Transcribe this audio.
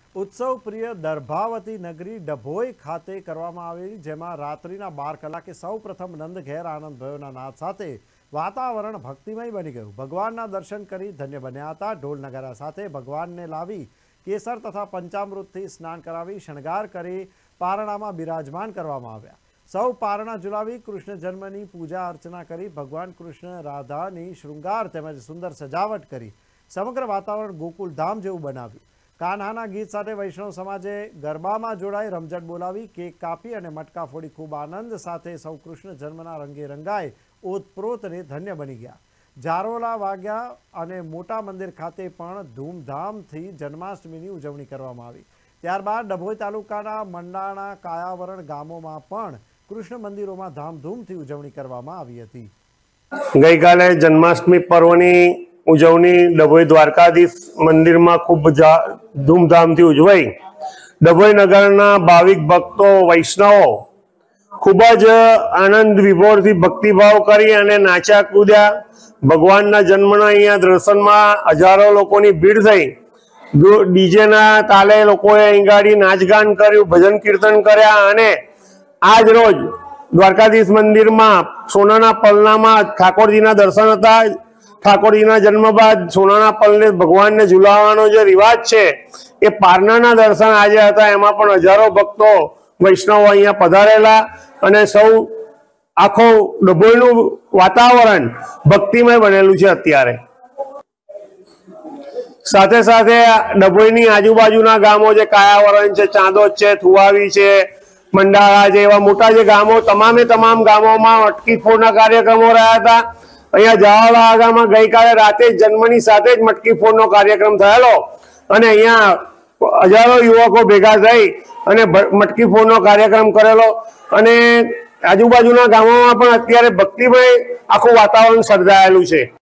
उत्सव प्रिय दर्भावती नगरी डभोई खाते करवामां आवेली, जेमां रात्रिना 12 कलाके सौ प्रथम नंद घेर आनंद भयोना नाद साथे वातावरण भक्तिमय बनी गयुं। भगवानना दर्शन करी धन्य बन्या हता। ढोल नगारा साथे भगवानने लावी केसर तथा पंचामृतथी स्नान करावी शणगार करी पारणामां बिराजमान करवामां आव्या। सौ पारणा झुलावी कृष्ण जन्मनी पूजा अर्चना करी भगवान कृष्ण राधानी श्रृंगार तेमज सुंदर सजावट करी समग्र वातावरण गोकुल धाम जेवुं बनाव्युं। कान्हाना गीत साथे वैष्णव समाजे गरबामां जोड़ाई रमझट बोलावी केक कापी अने मटका फोड़ी खूब आनंद साथे सौ कृष्ण जन्मना रंगे रंगाई ओतप्रोतने धन्य बनी गया। जारोला वाग्या अने मोटा मंदिर खाते पण धूमधामथी जन्माष्टमीनी उजवणी करवामां आवी। त्यारबाद डभोई तालुकाना मंडाणा कायावरण गामोमां पण कृष्ण मंदिरोमां धामधूमथी उजवणी करवामां आवी हती। गई काले जन्माष्टमी पर्वनी उजवणी डभोई द्वारकाधीश मंदिर में खूब धूमधाम थी उजवाई। डभोई नगरना भाविक भक्तो वैष्णवो खूबज आनंद विभोर थी भक्तिभाव करी अने नाचा कूद्या। भगवानना जन्मना अहींया दर्शन में हजारों लोकोनी भीड़ थई। डीजे ना ताले लोकोए અહીં ગાડી नाचगान कर्યું, भजन कीर्तन कर्या अने आज रोज द्वारकाधीश मंदिर में सोनाना पलनामां ठाकोरजीना दर्शन हता। ठाकोरजीना जन्म बाद सोनाना पलने भगवान ने झुलावવાનો जो रिवाज है ए पारणाना दर्शन आज हता। एमां पण हजारों भक्तो वैष्णव अहींया पधारेला अने सौ आखो डभोईनुं वातावरण भक्तिमय बनेलुं छे। अत्यारे साथे साथे डभोईनी आजुबाजुना गामो जे कायावरण छे, चांदोद छे, थुवावी छे, मंडाळा छे, एवा मोटा जे गामो तमामे तमाम गामोमां मटकी फोड़ना कार्यक्रमो रह्या हता। अहींया जावाला आगामां गई काले राते जन्मनी साथे ज मटकी फोड़नो कार्यक्रम थयेलो अने अहींया हजारों युवको भेगा थई अने मटकी फोड़नो कार्यक्रम करेलो अने आजुबाजुना गामोमां पण अत्यारे भक्तिमय आखुं वातावरण सर्जायेलुं छे।